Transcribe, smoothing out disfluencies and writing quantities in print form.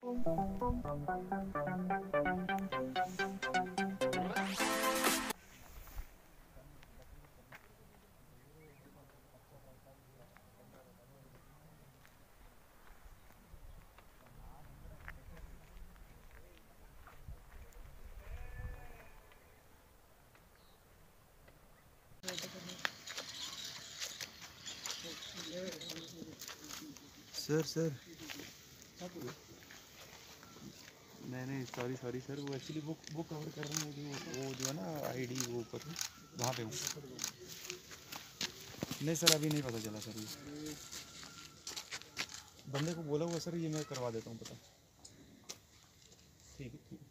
Sir नहीं sorry sir, वो actually वो कवर कर रहे हैं वो जो है ना आईडी वो ऊपर वहाँ पे हूँ। नहीं सर अभी नहीं पता चला सर, ये बंदे को बोला हुआ सर, ये मैं करवा देता हूँ पता। ठीक है।